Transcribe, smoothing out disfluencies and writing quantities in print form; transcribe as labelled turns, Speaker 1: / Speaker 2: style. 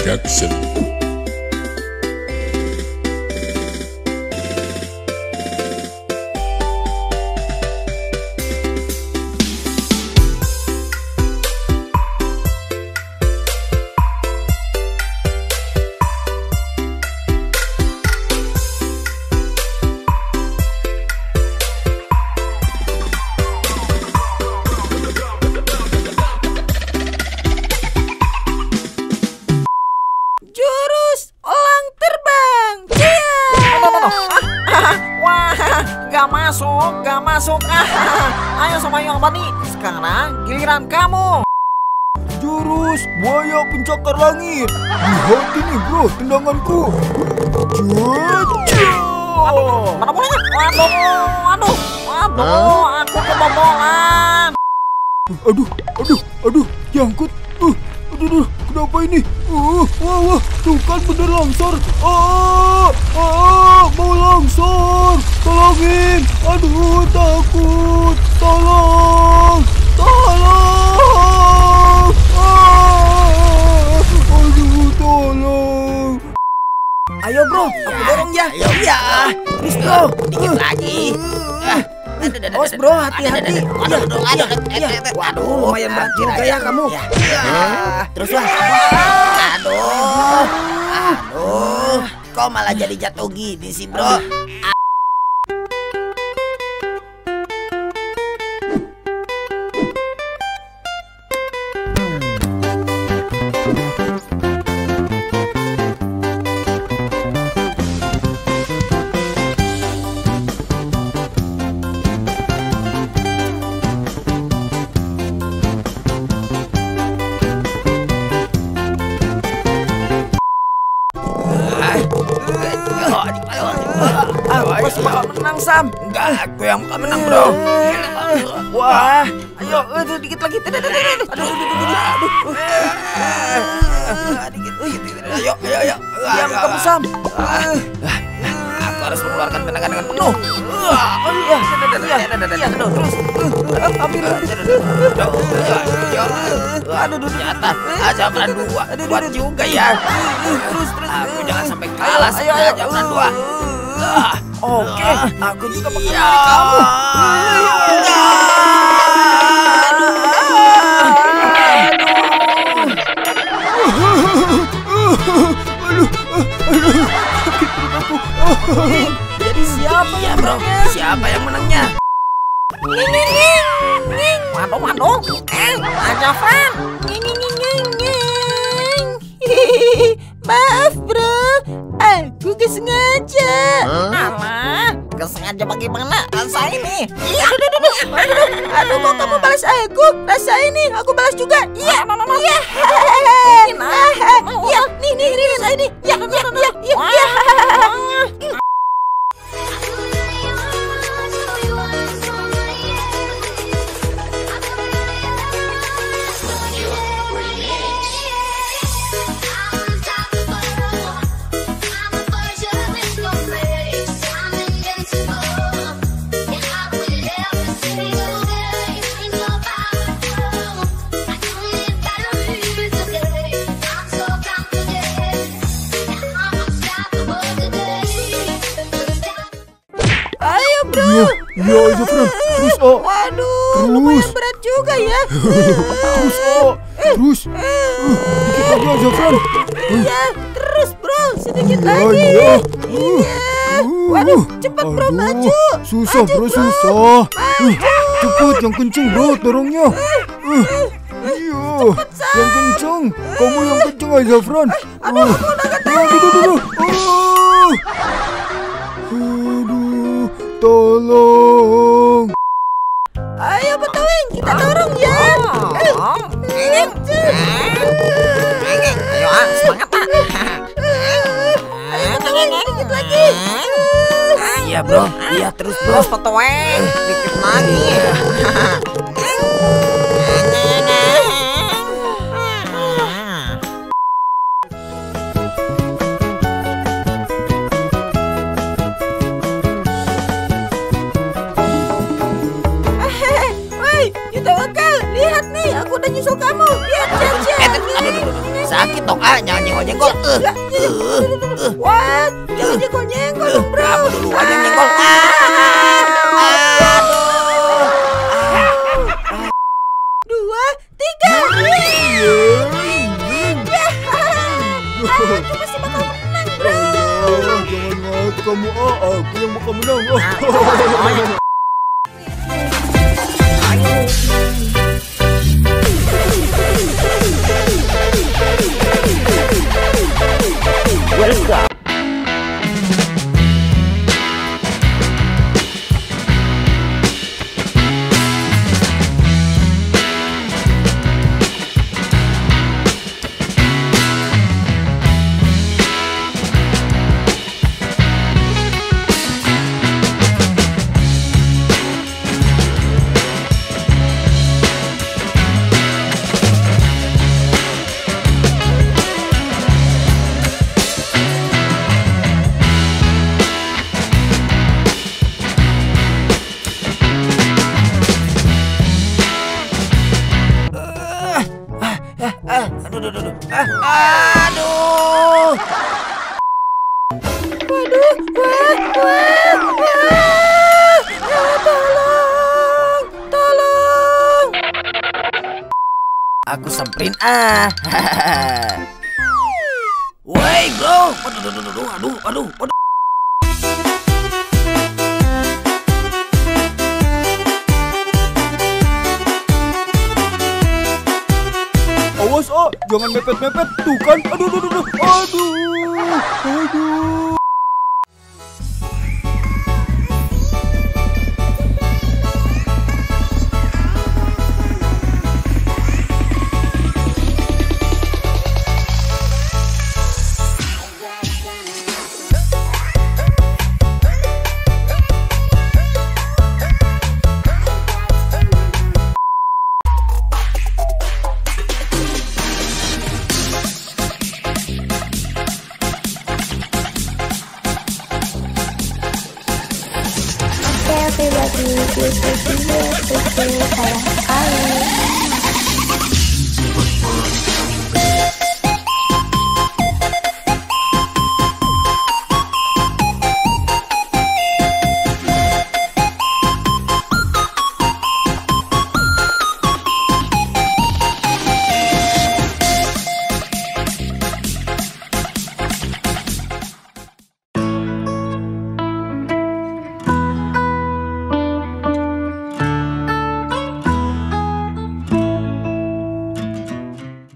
Speaker 1: Production.
Speaker 2: Jurus elang terbang. Wah, gak masuk. Ayo semuanya apa nih? Sekarang giliran kamu.
Speaker 3: Jurus buaya pencakar langit. Lihat ini bro, tendanganku.
Speaker 2: Mana bolanya? Waduh, aku kebobolan.
Speaker 3: Aduh, diangkut. Aduh, kenapa ini? Wah, tuh kan bener longsor. Mau longsor. Tolongin. Aduh, takut. Tolong. Aduh, tolong.
Speaker 2: Ayo bro, aku dorong ya. Iya, terus bro, dikit lagi. Awas bro, hati-hati. Waduh, lumayan berat juga ya kamu. Terus lah. Aduh, kok malah jadi jatuh gini sih bro? Aku bakal menang Sam. Enggak, aku yang bakal menang bro. Wah, ayo dikit lagi. Aduh. Ayo. Diam kamu Sam. Aku harus mengeluarkan tenaga dengan penuh. Iya, terus. Ambil. Aduh, ternyata Azabran 2 kuat juga ya. Terus. Aku jangan sampai kalah sama Azabran 2. Oke, aku juga bakal dari kamu. Jadi siapa ya bro? Siapa yang menangnya? Waduh, Azabran. Maaf bro, aku kesengaja. Alah, kesengaja bagaimana? Rasa ini. Aduh, kok kamu balas aku? Rasa ini, aku balas juga. Iya. Nih, rasa ini. Iya.
Speaker 3: Iya, Azabran. Terus,
Speaker 2: Waduh, lumayan berat juga ya.
Speaker 3: Terus. Dikit lagi, Azabran.
Speaker 2: Iya, terus bro, sedikit lagi.
Speaker 3: Iya.
Speaker 2: Waduh, cepat bro, maju.
Speaker 3: Susah bro, susah. Cepet, yang kenceng bro, dorongnya. Iya, yang kenceng. Kamu yang kenceng, Azabran.
Speaker 2: Aduh, aku udah gede.
Speaker 3: Tolong.
Speaker 2: Ayo betulin, kita dorong ya. Ayo semangat pak. Ayo betulin, dikit lagi. Iya bro, iya terus bro. Betulin, dikit lagi. sakit dong. Jangan nyenggol-nyenggol.
Speaker 1: Wah, jangan nyenggol-nyenggol dong, bro.
Speaker 2: Kamu duluan yang nyenggol. Aduh.
Speaker 1: 2, 3. Aku masih bakal menang, bro.
Speaker 3: Jangan ngajak kamu. Aku yang bakal menang.
Speaker 2: Aduh.
Speaker 1: Waduh, tolong.
Speaker 2: Aku sprint. Woi bro. Aduh.
Speaker 3: Awas, jangan mepet-mepet. Tuh kan. Aduh.
Speaker 4: Everybody, this is the parah sekali.